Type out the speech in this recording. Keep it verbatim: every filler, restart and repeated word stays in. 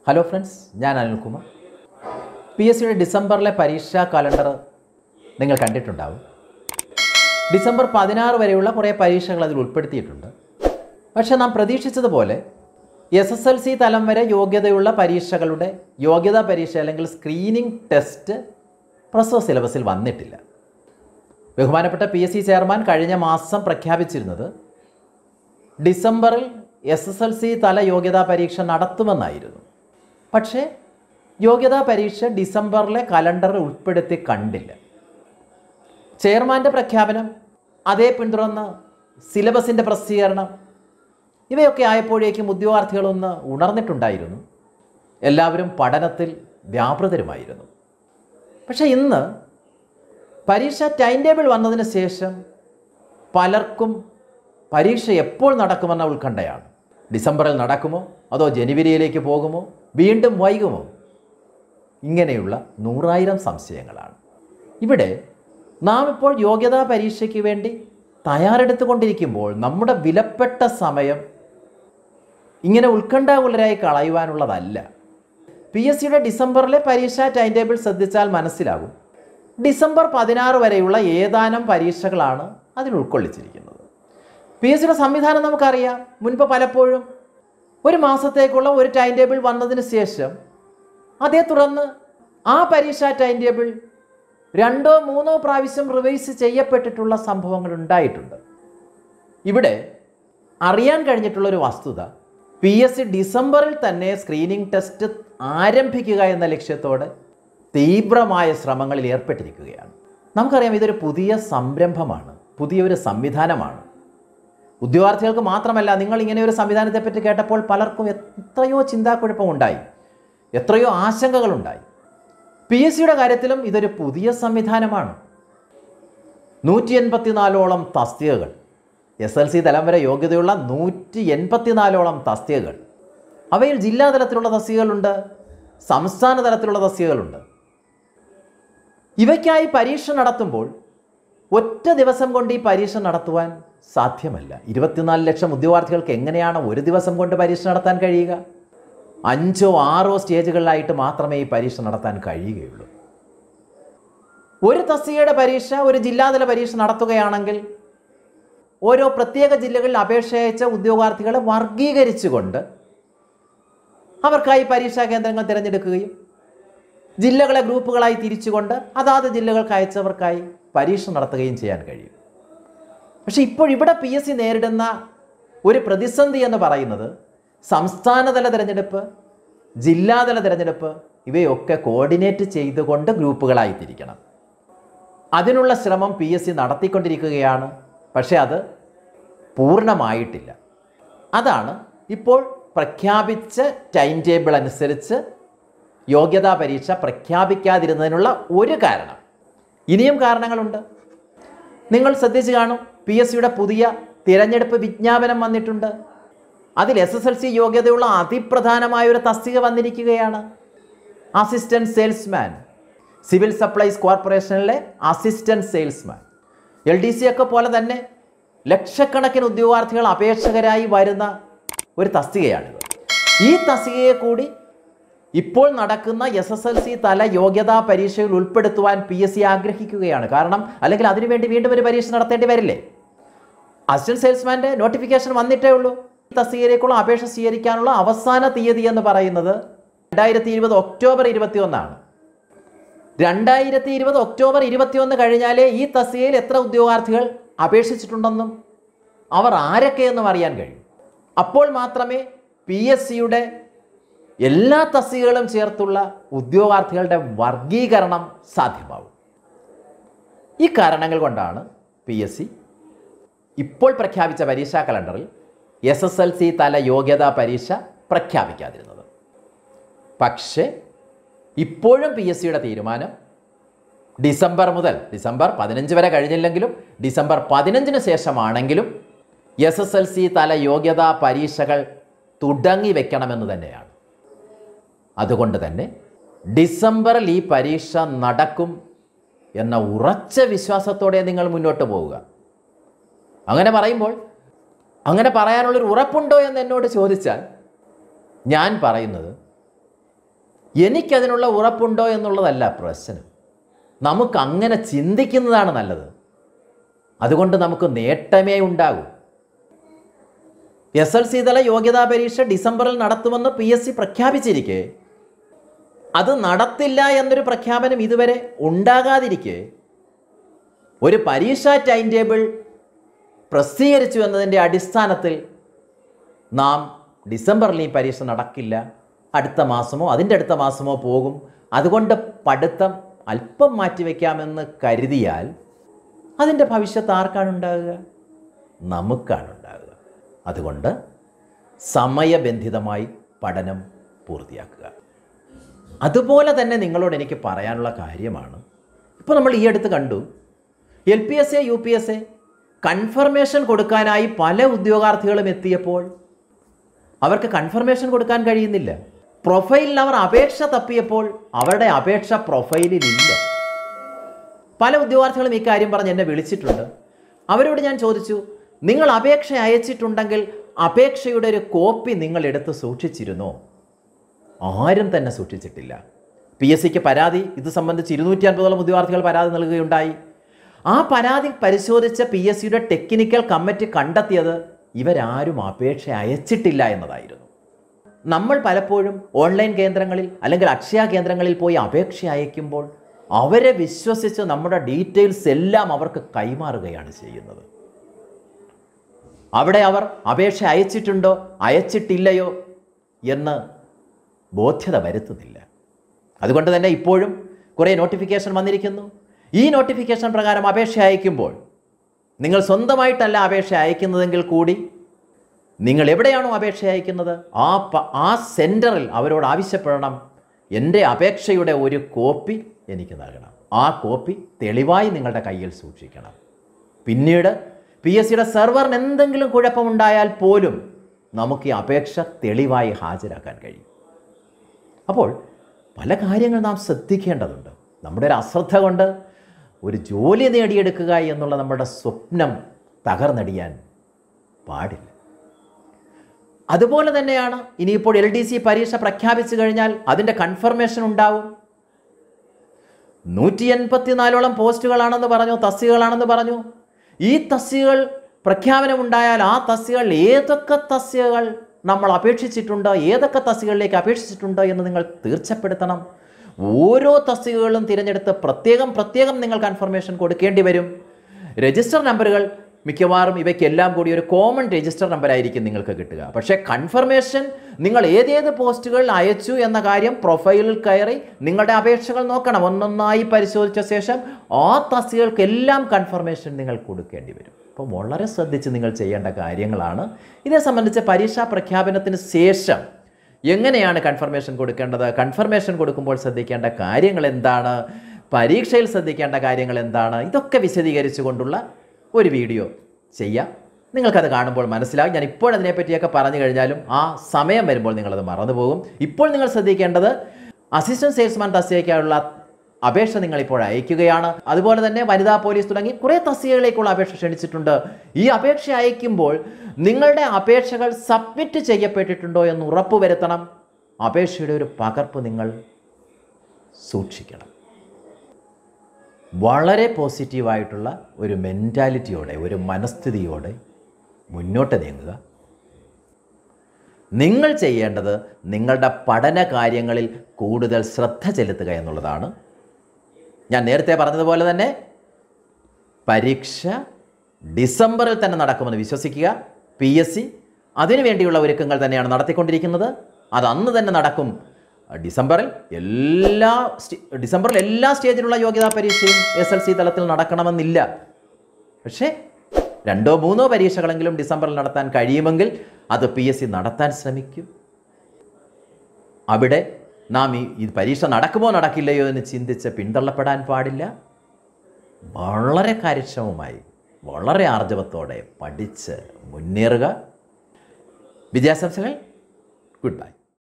Hello friends, ഞാൻ Anilkumar. P S സിയുടെ ഡിസംബറിലെ പരീക്ഷാ കലണ്ടർ നിങ്ങൾ കണ്ടിട്ടുണ്ടാവും. ഡിസംബർ പതിനാറ് വരെയുള്ള കുറേ പരീക്ഷകൾ അതിൽ ഉൾപ്പെടുത്തിയിട്ടുണ്ട്. പക്ഷേ നാം പ്രതീക്ഷിച്ചതുപോലെ എസ് എസ് എൽ സി തലം വരെ യോഗ്യതയുള്ള പരീക്ഷകളുടെ യോഗ്യതാ പരീക്ഷ അല്ലെങ്കിൽ സ്ക്രീനിംഗ് ടെസ്റ്റ് പ്രസ്തുത സിലബസിൽ വന്നിട്ടില്ല. ബഹുമാനപ്പെട്ട പി എസ് സി ചെയർമാൻ കഴിഞ്ഞ മാസം പ്രഖ്യാപിച്ചിരുന്നത് ഡിസംബറിൽ എസ് എസ് എൽ സി തല യോഗ്യതാ പരീക്ഷ നടത്തുമെന്നായിരുന്നു. പക്ഷേ യോഗ്യതാ പരീക്ഷ ഡിസംബറിലെ കലണ്ടറിൽ ഉൾപ്പെടുത്തി കണ്ടില്ല. ചെയർമാൻ്റെ പ്രഖ്യാപനം, അതേ പിന്തുടർന്ന് സിലബസിൻ്റെ പ്രസിദ്ധീകരണം, ഇവയൊക്കെ ആയപ്പോഴേക്കും ഉദ്യോഗാർത്ഥികളൊന്ന് ഉണർന്നിട്ടുണ്ടായിരുന്നു. എല്ലാവരും പഠനത്തിൽ വ്യാപൃതരുമായിരുന്നു. പക്ഷേ ഇന്ന് പരീക്ഷ ടൈം ടേബിൾ വന്നതിന് ശേഷം പലർക്കും പരീക്ഷ എപ്പോൾ നടക്കുമെന്ന ഉത്കണ്ഠയാണ്. ഡിസംബറിൽ നടക്കുമോ അതോ ജനുവരിയിലേക്ക് പോകുമോ, വീണ്ടും വൈകുമോ? ഇങ്ങനെയുള്ള നൂറായിരം സംശയങ്ങളാണ്. ഇവിടെ നാം ഇപ്പോൾ യോഗ്യതാ പരീക്ഷയ്ക്ക് വേണ്ടി തയ്യാറെടുത്തുകൊണ്ടിരിക്കുമ്പോൾ നമ്മുടെ വിലപ്പെട്ട സമയം ഇങ്ങനെ ഉത്കണ്ഠാകുലരായി കളയുവാനുള്ളതല്ല. പി എസ് സിയുടെ ഡിസംബറിലെ പരീക്ഷാ ടൈം ടേബിൾ ശ്രദ്ധിച്ചാൽ മനസ്സിലാകും. ഡിസംബർ പതിനാറ് വരെയുള്ള ഏതാനും പരീക്ഷകളാണ് അതിൽ ഉൾക്കൊള്ളിച്ചിരിക്കുന്നത്. പി എസ് സിയുടെ സംവിധാനം നമുക്കറിയാം. മുൻപ് പലപ്പോഴും ഒരു മാസത്തേക്കുള്ള ഒരു ടൈം ടേബിൾ വന്നതിന് ശേഷം അതേ തുടർന്ന് ആ പരീക്ഷാ ടൈം ടേബിൾ രണ്ടോ മൂന്നോ പ്രാവശ്യം റിവൈസ് ചെയ്യപ്പെട്ടിട്ടുള്ള സംഭവങ്ങൾ ഉണ്ടായിട്ടുണ്ട്. ഇവിടെ അറിയാൻ കഴിഞ്ഞിട്ടുള്ളൊരു വസ്തുത, പി എസ് സി ഡിസംബറിൽ തന്നെ സ്ക്രീനിംഗ് ടെസ്റ്റ് ആരംഭിക്കുക എന്ന ലക്ഷ്യത്തോടെ തീവ്രമായ ശ്രമങ്ങളിൽ ഏർപ്പെട്ടിരിക്കുകയാണ്. നമുക്കറിയാം, ഇതൊരു പുതിയ സംരംഭമാണ്, പുതിയൊരു സംവിധാനമാണ്. ഉദ്യോഗാർത്ഥികൾക്ക് മാത്രമല്ല, നിങ്ങൾ ഇങ്ങനെ ഒരു സംവിധാനത്തെപ്പറ്റി കേട്ടപ്പോൾ പലർക്കും എത്രയോ ചിന്താക്കുഴപ്പമുണ്ടായി, എത്രയോ ആശങ്കകളുണ്ടായി. പി എസ് സിയുടെ കാര്യത്തിലും ഇതൊരു പുതിയ സംവിധാനമാണ്. നൂറ്റി എൺപത്തിനാലോളം തസ്തികകൾ, എസ് എൽ സി തലം വരെ യോഗ്യതയുള്ള നൂറ്റി എൺപത്തിനാലോളം തസ്തികകൾ. അവയിൽ ജില്ലാ തലത്തിലുള്ള തസ്തികകളുണ്ട്, സംസ്ഥാന തലത്തിലുള്ള തസ്തികകളുണ്ട്. ഇവയ്ക്കായി പരീക്ഷ നടത്തുമ്പോൾ ഒറ്റ ദിവസം കൊണ്ട് ഈ പരീക്ഷ നടത്തുവാൻ സാധ്യമല്ല. ഇരുപത്തിനാല് ലക്ഷം ഉദ്യോഗാർത്ഥികൾക്ക് എങ്ങനെയാണ് ഒരു ദിവസം കൊണ്ട് പരീക്ഷ നടത്താൻ കഴിയുക? അഞ്ചോ ആറോ സ്റ്റേജുകളിലായിട്ട് മാത്രമേ ഈ പരീക്ഷ നടത്താൻ കഴിയുകയുള്ളൂ. ഒരു തസ്തികയുടെ പരീക്ഷ, ഒരു ജില്ലാതല പരീക്ഷ നടത്തുകയാണെങ്കിൽ ഓരോ പ്രത്യേക ജില്ലകളിൽ അപേക്ഷ അയച്ച ഉദ്യോഗാർത്ഥികളെ വർഗീകരിച്ചുകൊണ്ട് അവർക്കായി പരീക്ഷാ കേന്ദ്രങ്ങൾ തിരഞ്ഞെടുക്കുകയും ജില്ലകളെ ഗ്രൂപ്പുകളായി തിരിച്ചുകൊണ്ട് അതാത് ജില്ലകൾക്ക് അയച്ചവർക്കായി പരീക്ഷ നടത്തുകയും ചെയ്യാൻ കഴിയും. പക്ഷേ ഇപ്പോൾ ഇവിടെ പി എസ് സി നേരിടുന്ന ഒരു പ്രതിസന്ധി എന്ന് പറയുന്നത് സംസ്ഥാനതല തിരഞ്ഞെടുപ്പ്, ജില്ലാതല തിരഞ്ഞെടുപ്പ് ഇവയൊക്കെ കോർഡിനേറ്റ് ചെയ്തുകൊണ്ട് ഗ്രൂപ്പുകളായി തിരിക്കണം. അതിനുള്ള ശ്രമം പി എസ് സി നടത്തിക്കൊണ്ടിരിക്കുകയാണ്. പക്ഷേ അത് പൂർണ്ണമായിട്ടില്ല. അതാണ് ഇപ്പോൾ പ്രഖ്യാപിച്ച ടൈം ടേബിൾ അനുസരിച്ച് യോഗ്യതാ പരീക്ഷ പ്രഖ്യാപിക്കാതിരുന്നതിനുള്ള ഒരു കാരണം. ഇനിയും കാരണങ്ങളുണ്ട്. നിങ്ങൾ ശ്രദ്ധിച്ചു കാണും, പി എസ് സിയുടെ പുതിയ തിരഞ്ഞെടുപ്പ് വിജ്ഞാപനം വന്നിട്ടുണ്ട്. അതിൽ എസ് എസ് എൽ സി യോഗ്യതയുള്ള അതിപ്രധാനമായൊരു തസ്തിക വന്നിരിക്കുകയാണ്. അസിസ്റ്റൻറ്റ് സെയിൽസ്മാൻ, സിവിൽ സപ്ലൈസ് കോർപ്പറേഷനിലെ assistant salesman. L D C ഒക്കെ പോലെ തന്നെ ലക്ഷക്കണക്കിന് ഉദ്യോഗാർത്ഥികൾ അപേക്ഷകരായി വരുന്ന ഒരു തസ്തികയാണിത്. ഈ തസ്തികയെ കൂടി ഇപ്പോൾ നടക്കുന്ന എസ് എസ് എൽ സി തല യോഗ്യതാ പരീക്ഷയിൽ ഉൾപ്പെടുത്തുവാൻ പി എസ് സി ആഗ്രഹിക്കുകയാണ്. കാരണം അല്ലെങ്കിൽ അതിനുവേണ്ടി വീണ്ടും ഒരു പരീക്ഷ നടത്തേണ്ടി വരില്ലേ? അസിസ്റ്റന്റ് സെയിൽസ്മാൻ്റെ നോട്ടിഫിക്കേഷൻ വന്നിട്ടേ ഉള്ളൂ. തസ്തികയിലേക്കുള്ള അപേക്ഷ സ്വീകരിക്കാനുള്ള അവസാന തീയതി എന്ന് പറയുന്നത് രണ്ടായിരത്തി ഇരുപത് ഒക്ടോബർ ഇരുപത്തി ഒന്നാണ്. രണ്ടായിരത്തി ഇരുപത് ഒക്ടോബർ ഇരുപത്തി ഒന്ന് കഴിഞ്ഞാലേ ഈ തസ്തികയിൽ എത്ര ഉദ്യോഗാർത്ഥികൾ അപേക്ഷിച്ചിട്ടുണ്ടെന്നും അവർ ആരൊക്കെയെന്നും അറിയാൻ കഴിയും. അപ്പോൾ മാത്രമേ പി എസ് സിയുടെ എല്ലാ തസ്തികകളും ചേർത്തുള്ള ഉദ്യോഗാർത്ഥികളുടെ വർഗീകരണം സാധ്യമാവും. ഈ കാരണങ്ങൾ കൊണ്ടാണ് പി എസ് സി ഇപ്പോൾ പ്രഖ്യാപിച്ച പരീക്ഷാ കലണ്ടറിൽ എസ് എസ് എൽ സി തല യോഗ്യതാ പരീക്ഷ പ്രഖ്യാപിക്കാതിരുന്നത്. പക്ഷേ ഇപ്പോഴും പി എസ് സിയുടെ തീരുമാനം ഡിസംബർ മുതൽ, ഡിസംബർ പതിനഞ്ച് വരെ കഴിഞ്ഞില്ലെങ്കിലും ഡിസംബർ പതിനഞ്ചിന് ശേഷമാണെങ്കിലും എസ് എസ് എൽ സി തല യോഗ്യതാ പരീക്ഷകൾ തുടങ്ങി വെക്കണമെന്ന് തന്നെയാണ്. അതുകൊണ്ട് തന്നെ ഡിസംബറിൽ ഈ പരീക്ഷ നടക്കും എന്ന ഉറച്ച വിശ്വാസത്തോടെ നിങ്ങൾ മുന്നോട്ട് പോവുക. അങ്ങനെ പറയുമ്പോൾ അങ്ങനെ പറയാനുള്ളൊരു ഉറപ്പുണ്ടോ എന്ന് എന്നോട് ചോദിച്ചാൽ ഞാൻ പറയുന്നത് എനിക്കതിനുള്ള ഉറപ്പുണ്ടോ എന്നുള്ളതല്ല പ്രശ്നം. നമുക്ക് അങ്ങനെ ചിന്തിക്കുന്നതാണ് നല്ലത്. അതുകൊണ്ട് നമുക്ക് നേട്ടമേ ഉണ്ടാകൂ. എസ് എൽ സി തല യോഗ്യതാ പരീക്ഷ ഡിസംബറിൽ നടത്തുമെന്ന് പി എസ് സി പ്രഖ്യാപിച്ചിരിക്കെ അത് നടത്തില്ല എന്നൊരു പ്രഖ്യാപനം ഇതുവരെ ഉണ്ടാകാതിരിക്കെ ഒരു പരീക്ഷാ ടൈം ടേബിൾ പ്രസിദ്ധീകരിച്ചു എന്നതിൻ്റെ അടിസ്ഥാനത്തിൽ നാം ഡിസംബറിൽ ഈ പരീക്ഷ നടക്കില്ല, അടുത്ത മാസമോ അതിൻ്റെ അടുത്ത മാസമോ പോകും, അതുകൊണ്ട് പഠിത്തം അല്പം മാറ്റിവെക്കാമെന്ന് കരുതിയാൽ അതിൻ്റെ ഭവിഷ്യത്ത് ആർക്കാണ് ഉണ്ടാകുക? നമുക്കാണ് ഉണ്ടാകുക. അതുകൊണ്ട് സമയബന്ധിതമായി പഠനം പൂർത്തിയാക്കുക. അതുപോലെ തന്നെ നിങ്ങളോട് എനിക്ക് പറയാനുള്ള കാര്യമാണ്, ഇപ്പോൾ നമ്മൾ ഈ അടുത്ത് കണ്ടു L P S A U P S A confirmation കൊടുക്കാനായി പല ഉദ്യോഗാർത്ഥികളും എത്തിയപ്പോൾ അവർക്ക് കൺഫർമേഷൻ കൊടുക്കാൻ കഴിയുന്നില്ല. പ്രൊഫൈലിൽ അവർ അപേക്ഷ തപ്പിയപ്പോൾ അവരുടെ അപേക്ഷ പ്രൊഫൈലിലില്ല. പല ഉദ്യോഗാർത്ഥികളും ഈ കാര്യം പറഞ്ഞ് എന്നെ വിളിച്ചിട്ടുണ്ട്. അവരോട് ഞാൻ ചോദിച്ചു, നിങ്ങൾ അപേക്ഷ അയച്ചിട്ടുണ്ടെങ്കിൽ അപേക്ഷയുടെ ഒരു കോപ്പി നിങ്ങൾ എടുത്ത് സൂക്ഷിച്ചിരുന്നോ? ആരും തന്നെ സൂക്ഷിച്ചിട്ടില്ല. പി എസ് സിക്ക് പരാതി ഇത് സംബന്ധിച്ച് ഇരുന്നൂറ്റി അൻപതോളം ഉദ്യോഗാർത്ഥികൾ പരാതി നൽകുകയുണ്ടായി. ആ പരാതി പരിശോധിച്ച പി എസ് സിയുടെ ടെക്നിക്കൽ കമ്മിറ്റി കണ്ടെത്തിയത് ഇവരാരും അപേക്ഷ അയച്ചിട്ടില്ല എന്നതായിരുന്നു. നമ്മൾ പലപ്പോഴും ഓൺലൈൻ കേന്ദ്രങ്ങളിൽ അല്ലെങ്കിൽ അക്ഷയ കേന്ദ്രങ്ങളിൽ പോയി അപേക്ഷ അയക്കുമ്പോൾ അവരെ വിശ്വസിച്ച് നമ്മുടെ ഡീറ്റെയിൽസ് എല്ലാം അവർക്ക് കൈമാറുകയാണ് ചെയ്യുന്നത്. അവിടെ അവർ അപേക്ഷ അയച്ചിട്ടുണ്ടോ അയച്ചിട്ടില്ലയോ എന്ന് ബോധ്യത വരുത്തുന്നില്ല. അതുകൊണ്ട് തന്നെ ഇപ്പോഴും കുറേ നോട്ടിഫിക്കേഷൻ വന്നിരിക്കുന്നു. ഈ നോട്ടിഫിക്കേഷൻ പ്രകാരം അപേക്ഷ അയക്കുമ്പോൾ നിങ്ങൾ സ്വന്തമായിട്ടല്ല അപേക്ഷ അയക്കുന്നതെങ്കിൽ കൂടി നിങ്ങൾ എവിടെയാണോ അപേക്ഷ അയക്കുന്നത് ആ ആ സെൻറ്ററിൽ അവരോട് ആവശ്യപ്പെടണം, എൻ്റെ അപേക്ഷയുടെ ഒരു കോപ്പി എനിക്ക് നൽകണം. ആ കോപ്പി തെളിവായി നിങ്ങളുടെ കയ്യിൽ സൂക്ഷിക്കണം. പിന്നീട് പി എസ് സിയുടെ സെർവറിന് എന്തെങ്കിലും കുഴപ്പമുണ്ടായാൽ പോലും നമുക്ക് ഈ അപേക്ഷ തെളിവായി ഹാജരാക്കാൻ കഴിയും. അപ്പോൾ പല കാര്യങ്ങൾ നാം ശ്രദ്ധിക്കേണ്ടതുണ്ട്. നമ്മുടെ ഒരു അശ്രദ്ധ കൊണ്ട് ഒരു ജോലി നേടിയെടുക്കുക എന്നുള്ള നമ്മുടെ സ്വപ്നം തകർന്നടിയാൻ പാടില്ല. അതുപോലെ തന്നെയാണ് ഇനിയിപ്പോൾ എൽ ഡി സി പരീക്ഷ പ്രഖ്യാപിച്ചു കഴിഞ്ഞാൽ അതിൻ്റെ കൺഫർമേഷൻ ഉണ്ടാവും. നൂറ്റി എൺപത്തിനാലോളം പോസ്റ്റുകളാണെന്ന് പറഞ്ഞു, തസ്തികകളാണെന്ന് പറഞ്ഞു. ഈ തസ്തികകൾ പ്രഖ്യാപനമുണ്ടായാൽ ആ തസ്തികകൾ ഏതൊക്കെ തസ്തികകൾ നമ്മൾ അപേക്ഷിച്ചിട്ടുണ്ട്, ഏതൊക്കെ തസ്തികകളിലേക്ക് അപേക്ഷിച്ചിട്ടുണ്ട് എന്ന് നിങ്ങൾ തീർച്ചപ്പെടുത്തണം. ഓരോ തസ്തികകളും തിരഞ്ഞെടുത്ത് പ്രത്യേകം പ്രത്യേകം നിങ്ങൾ കൺഫർമേഷൻ കൊടുക്കേണ്ടി വരും. രജിസ്റ്റർ നമ്പറുകൾ മിക്കവാറും ഇവയ്ക്കെല്ലാം കൂടി ഒരു കോമൺ രജിസ്റ്റർ നമ്പറായിരിക്കും നിങ്ങൾക്ക് കിട്ടുക. പക്ഷേ കൺഫർമേഷൻ നിങ്ങൾ ഏതേത് പോസ്റ്റുകൾ അയച്ചു എന്ന കാര്യം പ്രൊഫൈലിൽ കയറി നിങ്ങളുടെ അപേക്ഷകൾ നോക്കണം. ഒന്നൊന്നായി പരിശോധിച്ച ശേഷം ആ തസ്തികകൾക്കെല്ലാം കൺഫർമേഷൻ നിങ്ങൾ കൊടുക്കേണ്ടി വരും. അപ്പോൾ വളരെ ശ്രദ്ധിച്ച് നിങ്ങൾ ചെയ്യേണ്ട കാര്യങ്ങളാണ്. ഇതേ സംബന്ധിച്ച് പരീക്ഷാ പ്രഖ്യാപനത്തിന് ശേഷം എങ്ങനെയാണ് കൺഫർമേഷൻ കൊടുക്കേണ്ടത്, കൺഫർമേഷൻ കൊടുക്കുമ്പോൾ ശ്രദ്ധിക്കേണ്ട കാര്യങ്ങൾ എന്താണ്, പരീക്ഷയിൽ ശ്രദ്ധിക്കേണ്ട കാര്യങ്ങൾ എന്താണ്, ഇതൊക്കെ വിശദീകരിച്ചു കൊണ്ടുള്ള ഒരു വീഡിയോ ചെയ്യാം. നിങ്ങൾക്കത് കാണുമ്പോൾ മനസ്സിലാകും. ഞാൻ ഇപ്പോൾ അതിനെപ്പറ്റിയൊക്കെ പറഞ്ഞു കഴിഞ്ഞാലും ആ സമയം വരുമ്പോൾ നിങ്ങളത് മറന്നു പോകും. ഇപ്പോൾ നിങ്ങൾ ശ്രദ്ധിക്കേണ്ടത് അസിസ്റ്റൻറ്റ് സെയിൽസ്മാൻ തസ്തികയ്ക്കായുള്ള അപേക്ഷ നിങ്ങളിപ്പോൾ അയക്കുകയാണ്. അതുപോലെ തന്നെ വനിതാ പോലീസ് തുടങ്ങി കുറേ തസ്തികകളിലേക്കുള്ള അപേക്ഷ ക്ഷണിച്ചിട്ടുണ്ട്. ഈ അപേക്ഷ അയക്കുമ്പോൾ നിങ്ങളുടെ അപേക്ഷകൾ സബ്മിറ്റ് ചെയ്യപ്പെട്ടിട്ടുണ്ടോ എന്ന് ഉറപ്പുവരുത്തണം. അപേക്ഷയുടെ ഒരു പകർപ്പ് നിങ്ങൾ സൂക്ഷിക്കണം. വളരെ പോസിറ്റീവായിട്ടുള്ള ഒരു മെൻറ്റാലിറ്റിയോടെ, ഒരു മനസ്ഥിതിയോടെ മുന്നോട്ട് നീങ്ങുക. നിങ്ങൾ ചെയ്യേണ്ടത് നിങ്ങളുടെ പഠന കാര്യങ്ങളിൽ കൂടുതൽ ശ്രദ്ധ ചെലുത്തുക എന്നുള്ളതാണ്. ഞാൻ നേരത്തെ പറഞ്ഞതുപോലെ തന്നെ പരീക്ഷ ഡിസംബറിൽ തന്നെ നടക്കുമെന്ന് വിശ്വസിക്കുക. പി എസ് സി അതിനുവേണ്ടിയുള്ള ഒരുക്കങ്ങൾ തന്നെയാണ് നടത്തിക്കൊണ്ടിരിക്കുന്നത്. അത് അന്ന് തന്നെ നടക്കും. ഡിസംബറിൽ എല്ലാ ഡിസംബറിൽ എല്ലാ സ്റ്റേജിലുള്ള യോഗ്യതാ പരീക്ഷയും എസ് എൽ സി തലത്തിൽ നടക്കണമെന്നില്ല. പക്ഷേ രണ്ടോ മൂന്നോ പരീക്ഷകളെങ്കിലും ഡിസംബറിൽ നടത്താൻ കഴിയുമെങ്കിൽ അത് പി എസ് സി നടത്താൻ ശ്രമിക്കും. അവിടെ നാം ഈ ഈ പരീക്ഷ നടക്കുമോ നടക്കില്ലയോ എന്ന് ചിന്തിച്ച് പിന്തള്ളപ്പെടാൻ പാടില്ല. വളരെ കാര്യക്ഷമമായി, വളരെ ആർജവത്തോടെ പഠിച്ച് മുന്നേറുക. വിദ്യാശംസകൾ. Good bye.